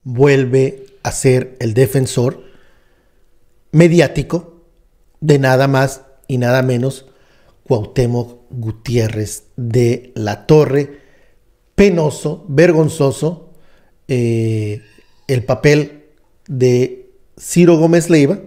vuelve a ser el defensor mediático de nada más y nada menos Cuauhtémoc Gutiérrez de la Torre. Penoso, vergonzoso, el papel de Ciro Gómez Leiva.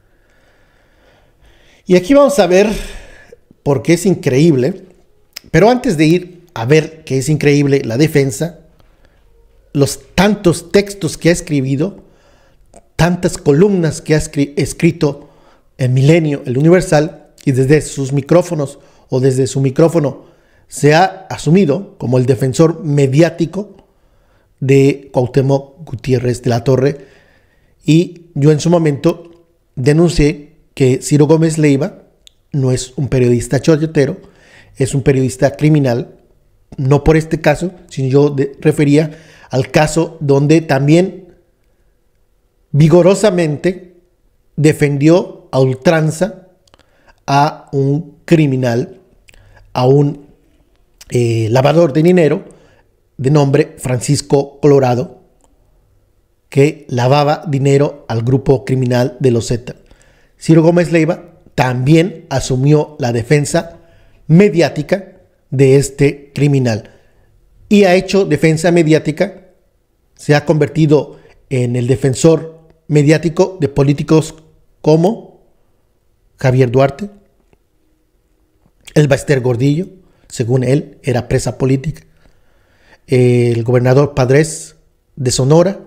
Y aquí vamos a ver por qué es increíble, pero antes de ir a ver qué es increíble la defensa, los tantos textos que ha escribido, tantas columnas que ha escrito el Milenio, el Universal, y desde sus micrófonos o desde su micrófono se ha asumido como el defensor mediático de Cuauhtémoc Gutiérrez de la Torre. Y yo en su momento denuncié que Ciro Gómez Leiva no es un periodista choyotero, es un periodista criminal, no por este caso, sino yo refería al caso donde también vigorosamente defendió a ultranza a un criminal, a un lavador de dinero de nombre Francisco Colorado, que lavaba dinero al grupo criminal de los Zeta. Ciro Gómez Leiva también asumió la defensa mediática de este criminal y ha hecho defensa mediática, se ha convertido en el defensor mediático de políticos como Javier Duarte, el Baester Gordillo, según él era presa política, el gobernador Padres de Sonora.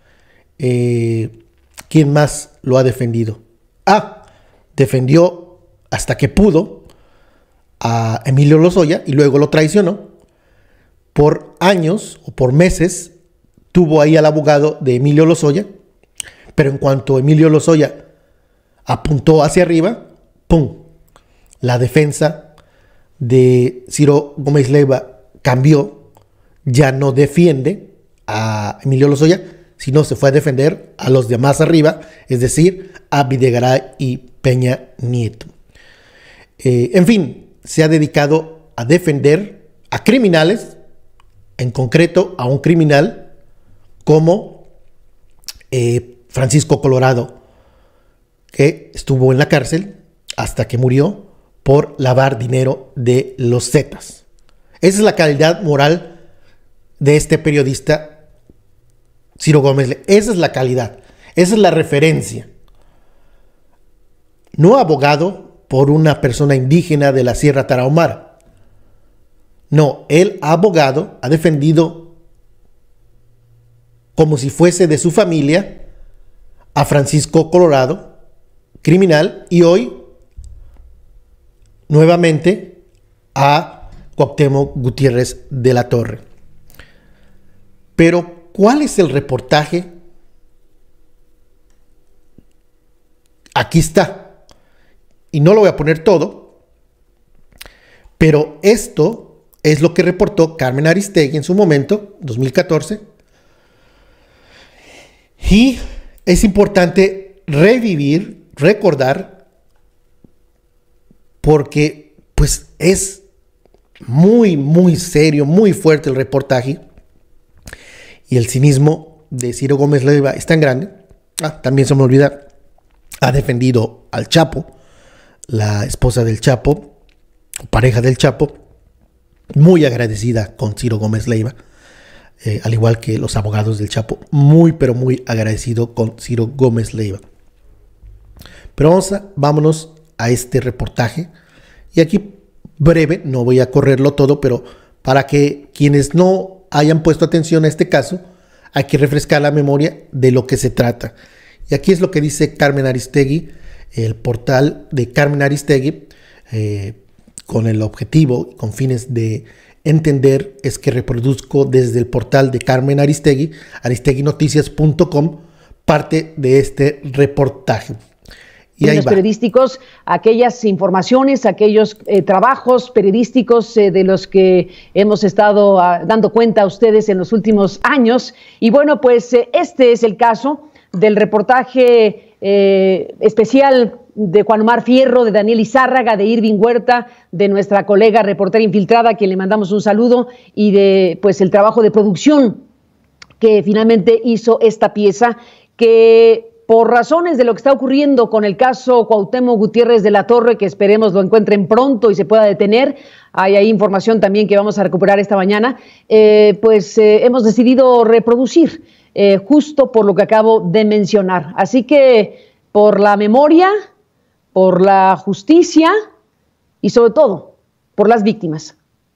¿Quién más lo ha defendido? Defendió hasta que pudo a Emilio Lozoya y luego lo traicionó. Por años o por meses tuvo ahí al abogado de Emilio Lozoya, pero en cuanto Emilio Lozoya apuntó hacia arriba, ¡pum!, la defensa de Ciro Gómez Leiva cambió, ya no defiende a Emilio Lozoya, sino se fue a defender a los de más arriba, es decir, a Videgaray y Peña Nieto. En fin, se ha dedicado a defender a criminales, en concreto a un criminal como Francisco Colorado, que estuvo en la cárcel hasta que murió por lavar dinero de los Zetas. Esa es la calidad moral de este periodista Ciro Gómez Leiva. Esa es la calidad, esa es la referencia. No abogado por una persona indígena de la Sierra Tarahumara. No, él ha abogado, ha defendido como si fuese de su familia a Francisco Colorado, criminal, y hoy nuevamente a Cuauhtémoc Gutiérrez de la Torre. Pero, ¿cuál es el reportaje? Aquí está. Y no lo voy a poner todo, pero esto es lo que reportó Carmen Aristegui en su momento, 2014. Y es importante revivir, recordar, porque pues es muy, muy serio, muy fuerte el reportaje, y el cinismo de Ciro Gómez Leiva es tan grande. También se me olvida, ha defendido al Chapo, la esposa del Chapo, pareja del Chapo, muy agradecida con Ciro Gómez Leiva, al igual que los abogados del Chapo, muy pero muy agradecido con Ciro Gómez Leiva. Pero vámonos a este reportaje, y aquí breve, no voy a correrlo todo, pero para que quienes no hayan puesto atención a este caso, hay que refrescar la memoria de lo que se trata. Y aquí es lo que dice Carmen Aristegui, el portal de Carmen Aristegui, con el objetivo, con fines de entender, es que reproduzco desde el portal de Carmen Aristegui, aristeguinoticias.com, parte de este reportaje. Y ahí va. Periodísticos, aquellas informaciones, aquellos trabajos periodísticos de los que hemos estado dando cuenta a ustedes en los últimos años. Y bueno, pues este es el caso del reportaje especial de Juan Omar Fierro, de Daniel Izárraga, de Irving Huerta, de nuestra colega reportera infiltrada, a quien le mandamos un saludo, y de pues el trabajo de producción que finalmente hizo esta pieza que, por razones de lo que está ocurriendo con el caso Cuauhtémoc Gutiérrez de la Torre, que esperemos lo encuentren pronto y se pueda detener, hay ahí información también que vamos a recuperar esta mañana, hemos decidido reproducir justo por lo que acabo de mencionar. Así que por la memoria, por la justicia y sobre todo por las víctimas.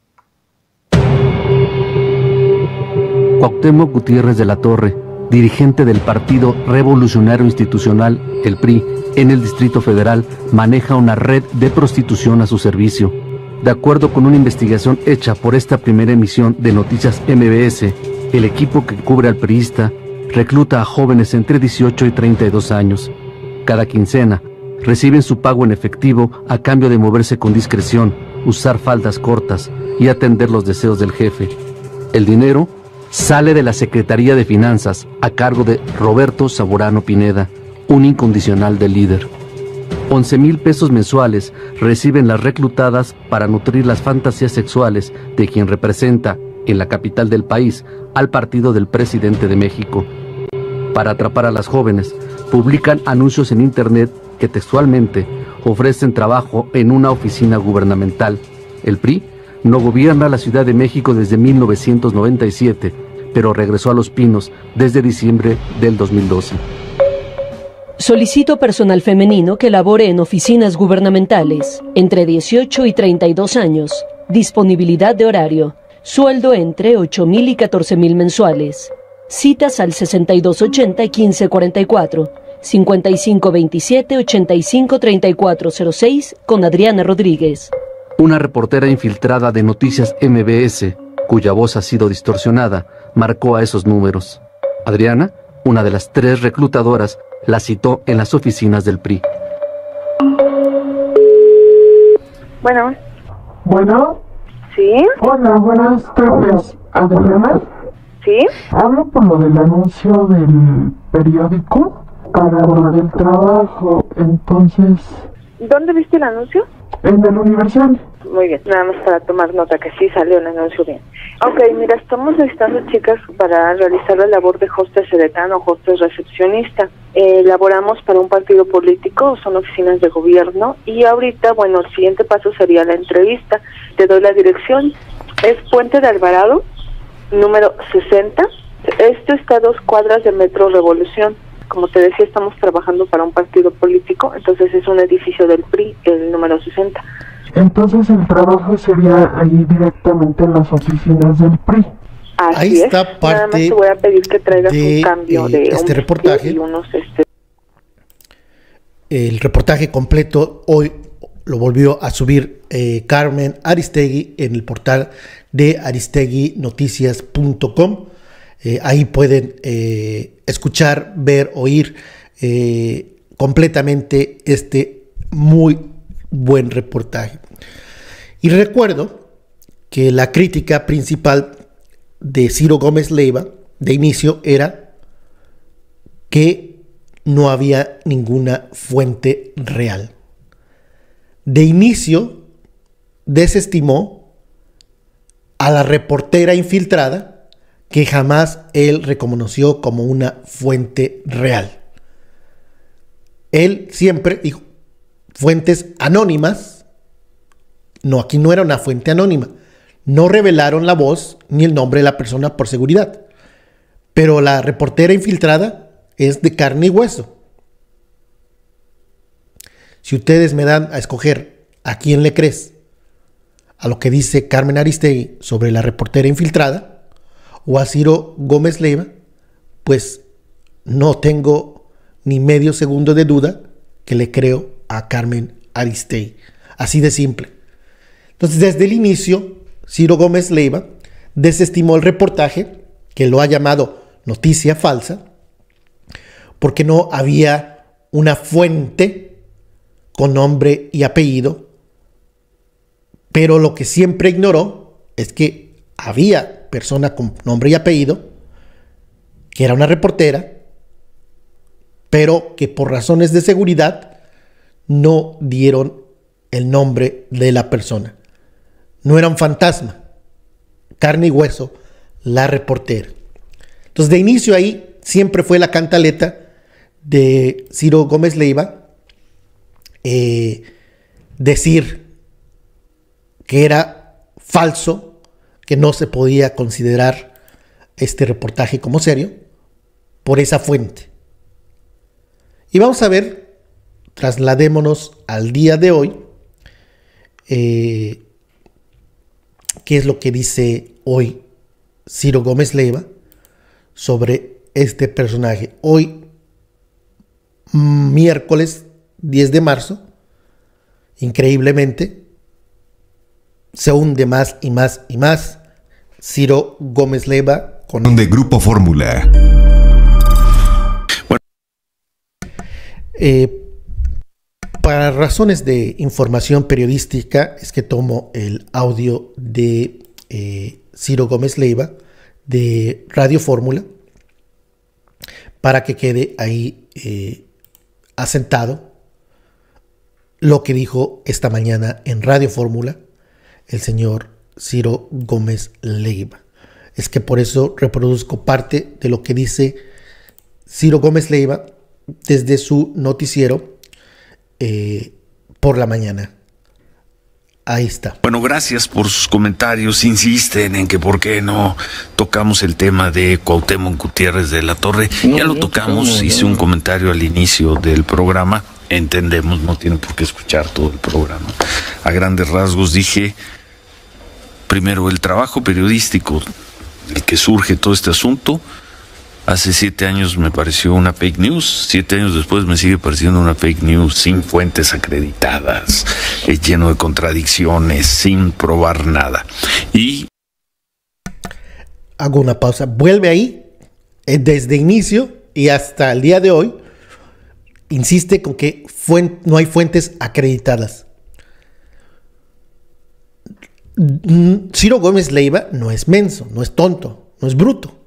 Cuauhtémoc Gutiérrez de la Torre, dirigente del Partido Revolucionario Institucional, el PRI, en el Distrito Federal, maneja una red de prostitución a su servicio. De acuerdo con una investigación hecha por esta primera emisión de Noticias MBS, el equipo que cubre al priista recluta a jóvenes entre 18 y 32 años. Cada quincena, reciben su pago en efectivo a cambio de moverse con discreción, usar faldas cortas y atender los deseos del jefe. El dinero sale de la Secretaría de Finanzas a cargo de Roberto Saborano Pineda, un incondicional del líder. 11,000 pesos mensuales reciben las reclutadas para nutrir las fantasías sexuales de quien representa, en la capital del país, al partido del presidente de México. Para atrapar a las jóvenes, publican anuncios en internet que textualmente ofrecen trabajo en una oficina gubernamental. El PRI no gobierna la Ciudad de México desde 1997, pero regresó a Los Pinos desde diciembre del 2012. Solicito personal femenino que labore en oficinas gubernamentales, entre 18 y 32 años, disponibilidad de horario, sueldo entre 8,000 y 14,000 mensuales. Citas al 6280 y 1544, 5527 85 3406 con Adriana Rodríguez. Una reportera infiltrada de Noticias MBS, cuya voz ha sido distorsionada, marcó a esos números. Adriana, una de las 3 reclutadoras, la citó en las oficinas del PRI. Bueno. ¿Sí? Hola, buenas tardes. ¿Adriana? ¿Sí? Hablo por lo del anuncio del periódico para lo del trabajo. Entonces, ¿Dónde viste el anuncio? en el Universal. Muy bien, nada más para tomar nota que sí salió el anuncio bien. Ok, mira, estamos necesitando chicas para realizar la labor de hostess edecán o hostess recepcionista. Laboramos para un partido político, son oficinas de gobierno y ahorita, bueno, el siguiente paso sería la entrevista. Te doy la dirección, es Puente de Alvarado, número 60. Esto está a 2 cuadras de Metro Revolución. Como te decía, estamos trabajando para un partido político, entonces es un edificio del PRI, el número 60. Entonces el trabajo sería ahí directamente en las oficinas del PRI. Así Ahí está es. parte Nada más te voy a pedir que traigas de un cambio de este un reportaje. y unos El reportaje completo hoy lo volvió a subir Carmen Aristegui en el portal de aristeguinoticias.com. Ahí pueden escuchar, ver, oír completamente este muy buen reportaje. Y recuerdo que la crítica principal de Ciro Gómez Leiva de inicio era que no había ninguna fuente real. De inicio desestimó a la reportera infiltrada que jamás él reconoció como una fuente real. Él siempre dijo fuentes anónimas. No, aquí no era una fuente anónima. No revelaron la voz ni el nombre de la persona por seguridad. Pero la reportera infiltrada es de carne y hueso. Si ustedes me dan a escoger a quién le crees, a lo que dice Carmen Aristegui sobre la reportera infiltrada o a Ciro Gómez Leiva, pues no tengo ni medio segundo de duda que le creo a Carmen Aristegui. Así de simple. Entonces, desde el inicio, Ciro Gómez Leiva desestimó el reportaje, que lo ha llamado noticia falsa, porque no había una fuente con nombre y apellido, pero lo que siempre ignoró es que había persona con nombre y apellido, que era una reportera, pero que por razones de seguridad no dieron el nombre de la persona. No era un fantasma, carne y hueso, la reportera. Entonces, de inicio ahí siempre fue la cantaleta de Ciro Gómez Leiva decir que era falso, que no se podía considerar este reportaje como serio por esa fuente. Y vamos a ver, trasladémonos al día de hoy, qué es lo que dice hoy Ciro Gómez Leiva sobre este personaje. Hoy, miércoles 10 de marzo, increíblemente, se hunde más y más y más Ciro Gómez Leiva con de Grupo Fórmula. Para razones de información periodística es que tomo el audio de Ciro Gómez Leiva de Radio Fórmula para que quede ahí asentado lo que dijo esta mañana en Radio Fórmula el señor Ciro Gómez Leiva. Es que por eso reproduzco parte de lo que dice Ciro Gómez Leiva desde su noticiero por la mañana. Ahí está. Bueno, gracias por sus comentarios. Insisten en que por qué no tocamos el tema de Cuauhtémoc Gutiérrez de la Torre. Ya lo tocamos, hice un comentario al inicio del programa. Entendemos, no tienen por qué escuchar todo el programa. A grandes rasgos dije, primero, el trabajo periodístico del que surge todo este asunto. Hace 7 años me pareció una fake news, 7 años después me sigue pareciendo una fake news sin fuentes acreditadas, lleno de contradicciones, sin probar nada. Y hago una pausa, vuelve ahí, desde inicio y hasta el día de hoy, insiste con que no hay fuentes acreditadas. Ciro Gómez Leiva no es menso, no es tonto, no es bruto.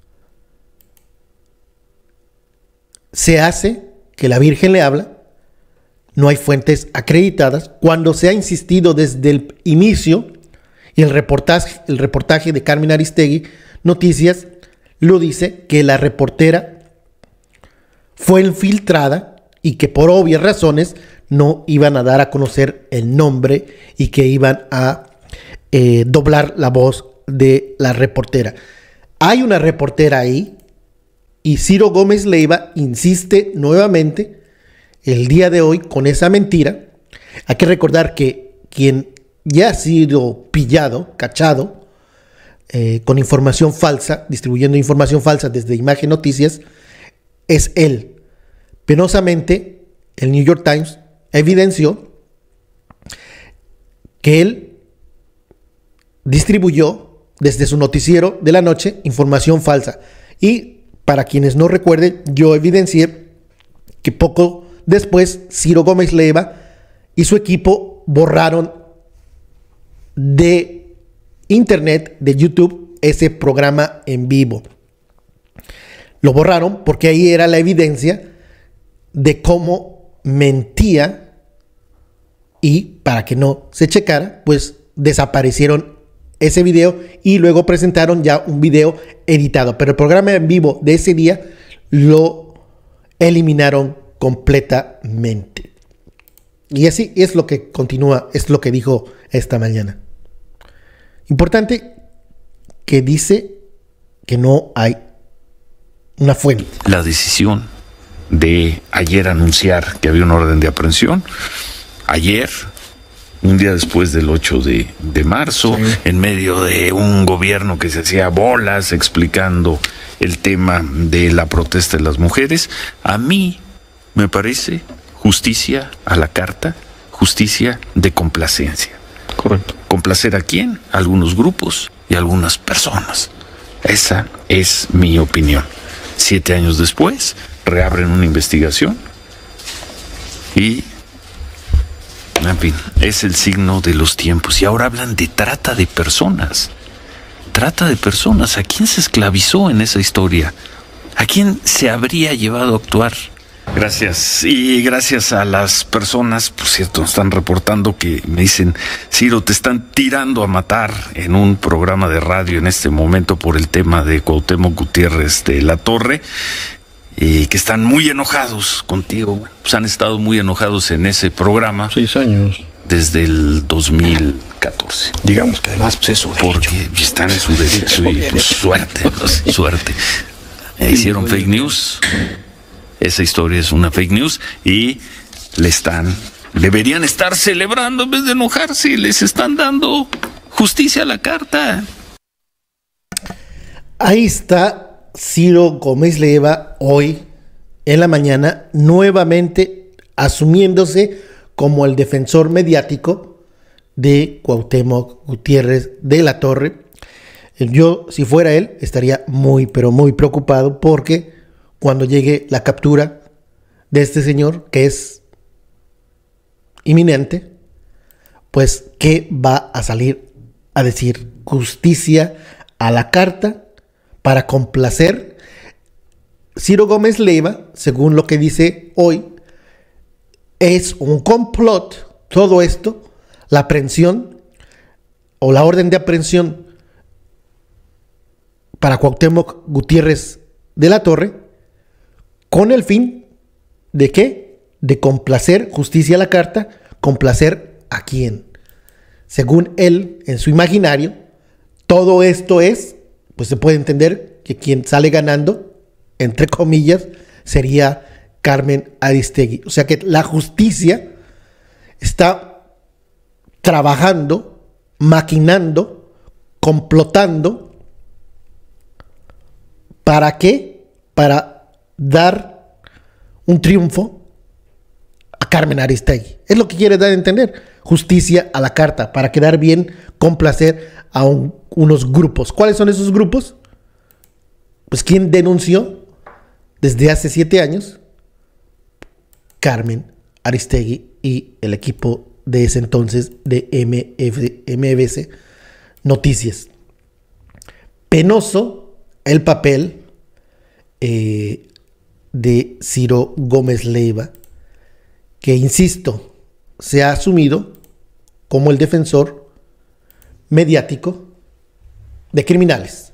Se hace que la Virgen le habla, no hay fuentes acreditadas, cuando se ha insistido desde el inicio, y el reportaje de Carmen Aristegui Noticias lo dice, que la reportera fue infiltrada y que por obvias razones no iban a dar a conocer el nombre y que iban a doblar la voz de la reportera. Hay una reportera ahí, y Ciro Gómez Leiva insiste nuevamente el día de hoy con esa mentira. Hay que recordar que quien ya ha sido pillado, cachado, con información falsa, distribuyendo información falsa desde Imagen Noticias, es él. Penosamente, el New York Times evidenció que él distribuyó desde su noticiero de la noche información falsa. Y para quienes no recuerden, yo evidencié que poco después Ciro Gómez Leiva y su equipo borraron de internet, de YouTube, ese programa en vivo. Lo borraron porque ahí era la evidencia de cómo mentía, y para que no se checara, pues desaparecieron ese video y luego presentaron ya un video editado, pero el programa en vivo de ese día lo eliminaron completamente. Y así es lo que continúa, es lo que dijo esta mañana. Importante que dice que no hay una fuente. La decisión de ayer anunciar que había una orden de aprehensión, ayer, un día después del 8 de marzo, sí, en medio de un gobierno que se hacía bolas explicando el tema de la protesta de las mujeres, a mí me parece justicia a la carta, justicia de complacencia. Correcto. ¿Complacer a quién? A algunos grupos y a algunas personas. Esa es mi opinión. 7 años después, reabren una investigación y, en fin, es el signo de los tiempos. Y ahora hablan de trata de personas. Trata de personas. ¿A quién se esclavizó en esa historia? ¿A quién se habría llevado a actuar? Gracias. Y gracias a las personas, por cierto, están reportando que me dicen, Ciro, te están tirando a matar en un programa de radio en este momento por el tema de Cuauhtémoc Gutiérrez de la Torre, y que están muy enojados contigo. Pues han estado muy enojados en ese programa. 6 años. Desde el 2014. Digamos que además, pues es su derecho. Porque están en su derecho y pues suerte, suerte. Hicieron fake news. Esa historia es una fake news y deberían estar celebrando en vez de enojarse. Les están dando justicia a la carta. Ahí está Ciro Gómez Leiva hoy en la mañana nuevamente asumiéndose como el defensor mediático de Cuauhtémoc Gutiérrez de la Torre. Yo, si fuera él, estaría muy, pero muy preocupado porque cuando llegue la captura de este señor, que es inminente, pues, ¿qué va a salir a decir? Justicia a la carta para complacer. Ciro Gómez Leiva, según lo que dice hoy, es un complot, todo esto, la aprehensión o la orden de aprehensión para Cuauhtémoc Gutiérrez de la Torre, con el fin de ¿qué? De complacer, justicia a la carta, complacer a quién. Según él, en su imaginario, todo esto es, pues se puede entender que quien sale ganando, entre comillas, sería Carmen Aristegui. O sea que la justicia está trabajando, maquinando, complotando. ¿Para qué? Para dar un triunfo a Carmen Aristegui. Es lo que quiere dar a entender. Justicia a la carta, para quedar bien, complacer a unos grupos. ¿Cuáles son esos grupos? Pues ¿quién denunció desde hace 7 años? Carmen Aristegui y el equipo de ese entonces de MBC Noticias. Penoso el papel de Ciro Gómez Leiva, que, insisto, se ha asumido como el defensor mediático de criminales.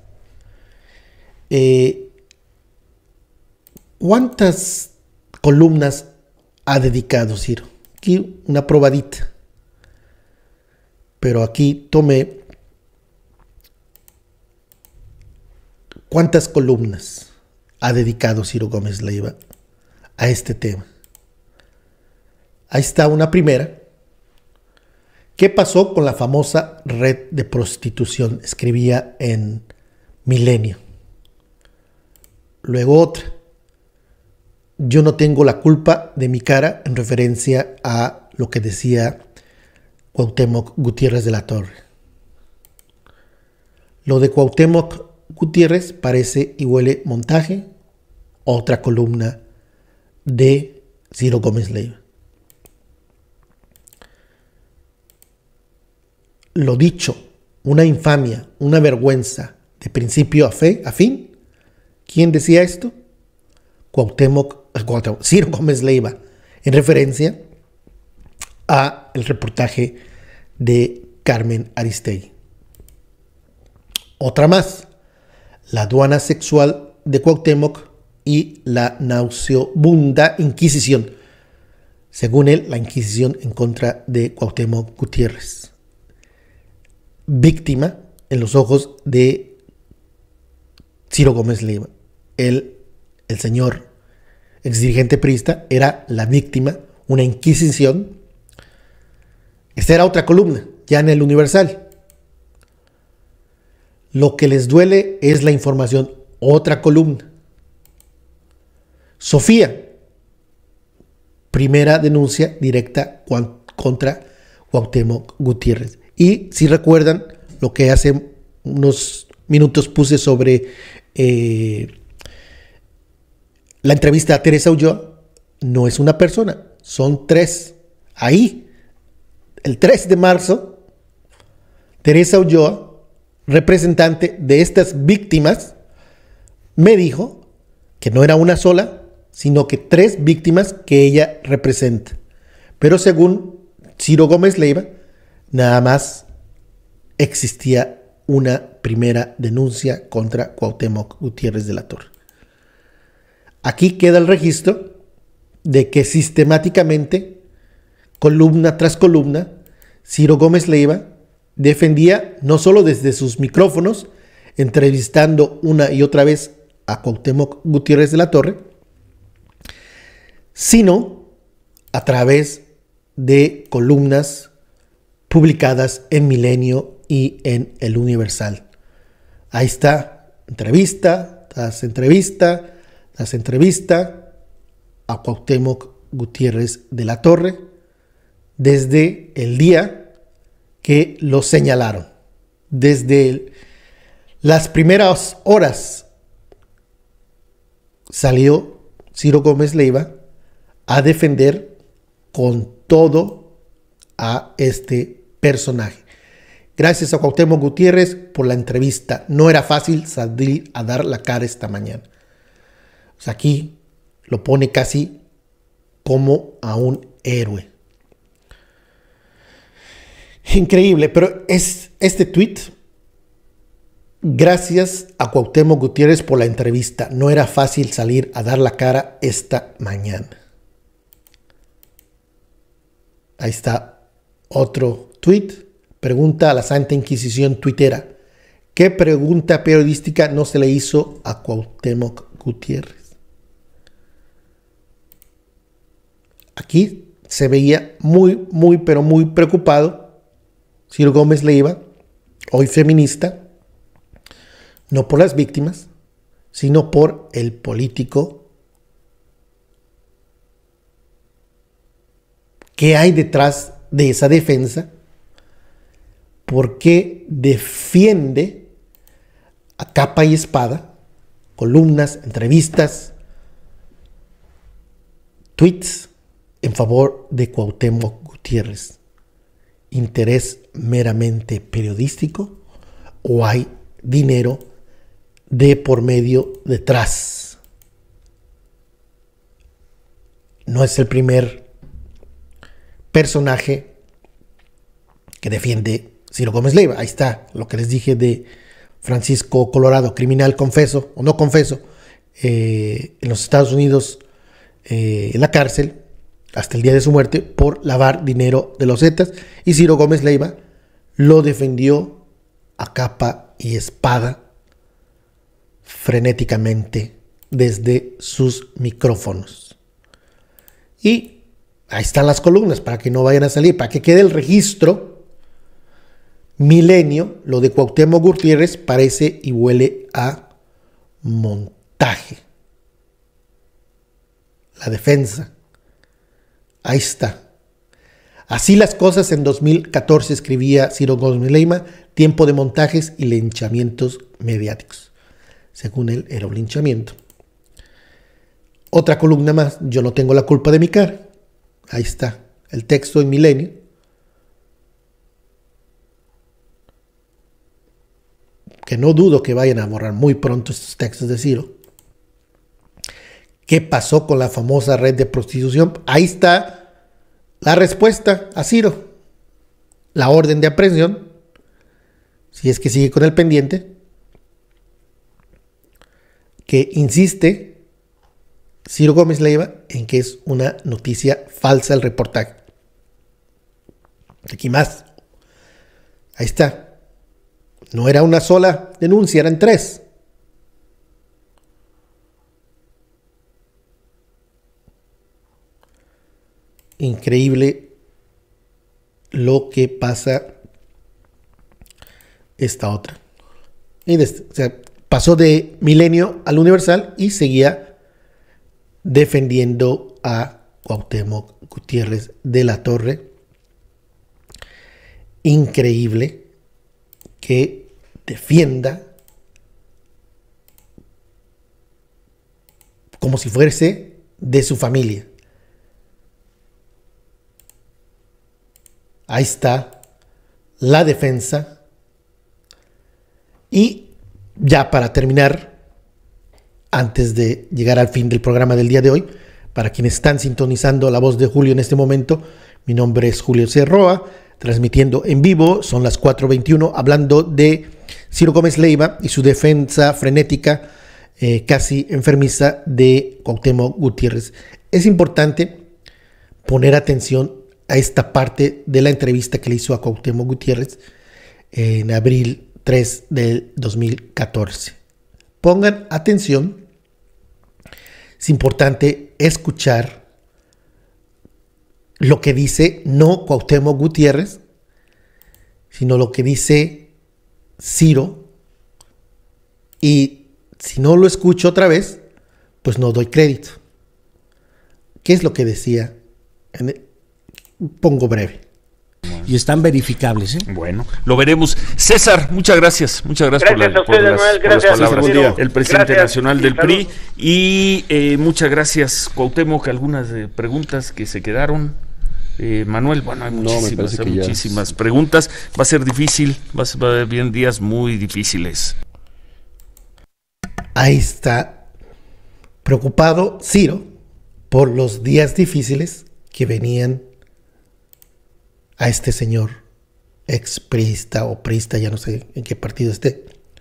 ¿Cuántas columnas ha dedicado Ciro? Aquí una probadita. Pero aquí tomé cuántas columnas ha dedicado Ciro Gómez Leiva a este tema. Ahí está una primera. ¿Qué pasó con la famosa red de prostitución? Escribía en Milenio. Luego otra. Yo no tengo la culpa de mi cara, en referencia a lo que decía Cuauhtémoc Gutiérrez de la Torre. Lo de Cuauhtémoc Gutiérrez parece y huele montaje. Otra columna de Ciro Gómez Leiva. Lo dicho, una infamia, una vergüenza de principio a fin. ¿Quién decía esto? Ciro Gómez Leiva, en referencia a el reportaje de Carmen Aristegui. Otra más, la aduana sexual de Cuauhtémoc y la nauseabunda Inquisición. Según él, la Inquisición en contra de Cuauhtémoc Gutiérrez. Víctima en los ojos de Ciro Gómez Leiva. El señor exdirigente priista era la víctima, una inquisición. Esta era otra columna, ya en el Universal. Lo que les duele es la información, otra columna. Sofía, primera denuncia directa contra Cuauhtémoc Gutiérrez. Y si recuerdan lo que hace unos minutos puse sobre la entrevista a Teresa Ulloa, no es una persona, son 3. Ahí, el 3 de marzo, Teresa Ulloa, representante de estas víctimas, me dijo que no era una sola, sino que 3 víctimas que ella representa. Pero según Ciro Gómez Leiva, nada más existía una primera denuncia contra Cuauhtémoc Gutiérrez de la Torre. Aquí queda el registro de que sistemáticamente, columna tras columna, Ciro Gómez Leiva defendía no solo desde sus micrófonos, entrevistando una y otra vez a Cuauhtémoc Gutiérrez de la Torre, sino a través de columnas publicadas en Milenio y en El Universal. Ahí está, entrevista tras entrevista tras entrevista a Cuauhtémoc Gutiérrez de la Torre desde el día que lo señalaron. Desde las primeras horas salió Ciro Gómez Leiva a defender con todo a este personaje. Gracias a Cuauhtémoc Gutiérrez por la entrevista. No era fácil salir a dar la cara esta mañana. O sea, aquí lo pone casi como a un héroe. Increíble, pero es este tweet. Gracias a Cuauhtémoc Gutiérrez por la entrevista. No era fácil salir a dar la cara esta mañana. Ahí está otro tweet. Pregunta a la Santa Inquisición tuitera. ¿Qué pregunta periodística no se le hizo a Cuauhtémoc Gutiérrez? Aquí se veía muy, pero muy preocupado Ciro Gómez Leiva, hoy feminista, no por las víctimas, sino por el político que hay detrás de esa defensa, porque defiende a capa y espada, columnas, entrevistas, tweets en favor de Cuauhtémoc Gutiérrez. ¿Interés meramente periodístico o hay dinero de por medio detrás? No es el primer personaje que defiende Ciro Gómez Leiva. Ahí está lo que les dije de Francisco Colorado, criminal confeso o no confeso, en los Estados Unidos, en la cárcel hasta el día de su muerte por lavar dinero de los Zetas, y Ciro Gómez Leiva lo defendió a capa y espada frenéticamente desde sus micrófonos. Y ahí están las columnas para que no vayan a salir, para que quede el registro. Milenio, lo de Cuauhtémoc Gutiérrez parece y huele a montaje. La defensa. Ahí está. Así las cosas en 2014 escribía Ciro Gómez Leiva, tiempo de montajes y linchamientos mediáticos. Según él, era un linchamiento. Otra columna más, yo no tengo la culpa de mi cara. Ahí está, el texto en Milenio. Que no dudo que vayan a borrar muy pronto estos textos de Ciro. ¿Qué pasó con la famosa red de prostitución? Ahí está la respuesta a Ciro. La orden de aprehensión, si es que sigue con el pendiente, que insiste Ciro Gómez Leiva en que es una noticia falsa el reportaje. Aquí más. Ahí está. No era una sola denuncia, eran 3. Increíble lo que pasa esta otra. Y o sea, pasó de Milenio al Universal y seguía defendiendo a Cuauhtémoc Gutiérrez de la Torre. Increíble que defienda como si fuese de su familia. Ahí está la defensa. Y ya para terminar, antes de llegar al fin del programa del día de hoy. Para quienes están sintonizando La Voz de Julio en este momento, mi nombre es Julio C. Roa, transmitiendo en vivo, son las 4:21, hablando de Ciro Gómez Leiva y su defensa frenética, casi enfermiza, de Cuauhtémoc Gutiérrez. Es importante poner atención a esta parte de la entrevista que le hizo a Cuauhtémoc Gutiérrez en abril 3 del 2014. Pongan atención, es importante escuchar lo que dice no Cuauhtémoc Gutiérrez, sino lo que dice Ciro, y si no lo escucho otra vez, pues no doy crédito. ¿Qué es lo que decía? Pongo breve. Y están verificables, ¿eh? Bueno, lo veremos. César, muchas gracias por las palabras. El presidente nacional del PRI. Y muchas gracias, Cuauhtémoc. Algunas preguntas que se quedaron. Manuel, bueno, hay muchísimas preguntas. Va a ser difícil, va a haber bien días muy difíciles. Ahí está, preocupado Ciro por los días difíciles que venían a este señor expriista o priista, ya no sé en qué partido esté.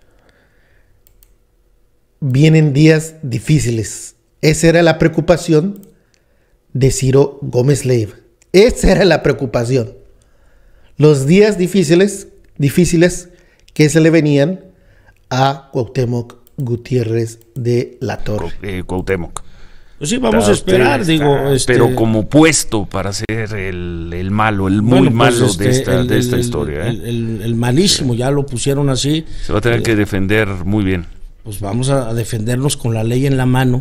Vienen días difíciles. Esa era la preocupación de Ciro Gómez Leiva. Esa era la preocupación. Los días difíciles que se le venían a Cuauhtémoc Gutiérrez de la Torre. Cuauhtémoc. Pues sí, vamos a esperar, pero como puesto para ser el malo, el muy malo de esta historia. El malísimo, ya lo pusieron así. Se va a tener que defender muy bien. Pues vamos a defendernos con la ley en la mano.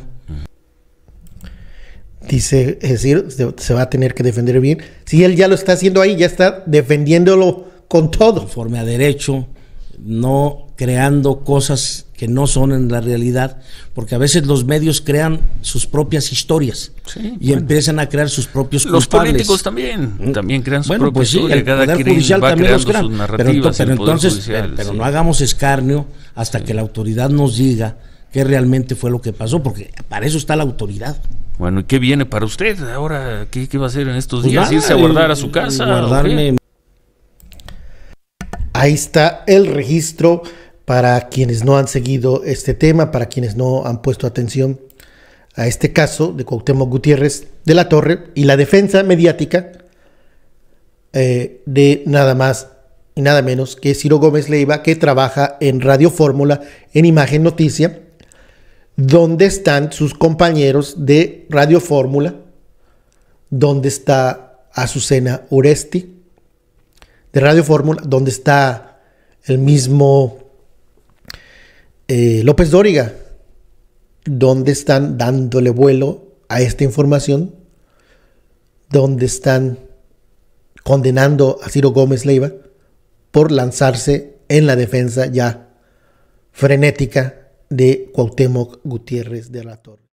Dice, es decir, se va a tener que defender bien. Si él ya lo está haciendo ahí, ya está defendiéndolo con todo. Conforme a derecho, no creando cosas que no son en la realidad, porque a veces los medios crean sus propias historias empiezan a crear sus propios culpables. Los políticos también crean sus propias historias. El Poder Judicial también los crean, pero no hagamos escarnio hasta que la autoridad nos diga qué realmente fue lo que pasó, porque para eso está la autoridad. Bueno, ¿y qué viene para usted ahora? ¿Qué va a hacer en estos días? ¿Irse a guardar a su casa? Guardarme. Ahí está el registro para quienes no han seguido este tema, para quienes no han puesto atención a este caso de Cuauhtémoc Gutiérrez de la Torre y la defensa mediática de nada más y nada menos que Ciro Gómez Leiva, que trabaja en Radio Fórmula, en Imagen Noticia, donde están sus compañeros de Radio Fórmula, donde está Azucena Uresti, de Radio Fórmula, donde está el mismo López Dóriga, donde están dándole vuelo a esta información, donde están condenando a Ciro Gómez Leiva por lanzarse en la defensa ya frenética de Cuauhtémoc Gutiérrez de la Torre.